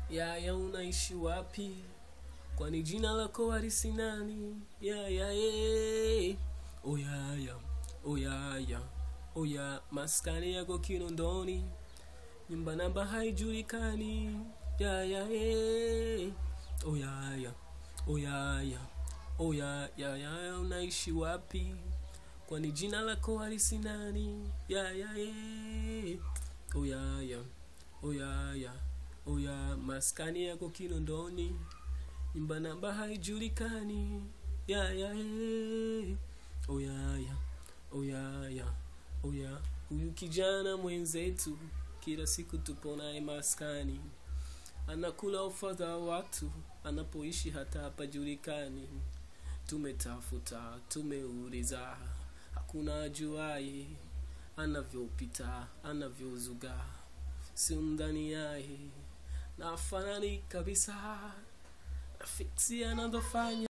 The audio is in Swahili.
Yaya unaishi wapi? Kwani jina lako halisi nani? Yaya oh yaya, oh yaya, oh ya maskani yako Kinondoni, nyumba namba haijulikani. Yaya oh yaya, oh yaya, oh yaya unaishi wapi? Kwani jina lako halisi nani? Yaya oh yaya, oh yaya, oh ya maskani yako Kinondoni, nyumba namba haijulikani. Yaya oh yaya, oh yaya, oh ya huyu kijana mwenzetu, kila siku tupo naye maskani, anakula ufadha watu, anapoishi hata hapajulikani. Tumetafuta, tumeuliza, hakuna ajuaye anavyopita, anavyozuga, si mdani yae na fanani kabisa, fiksi anavyofanya.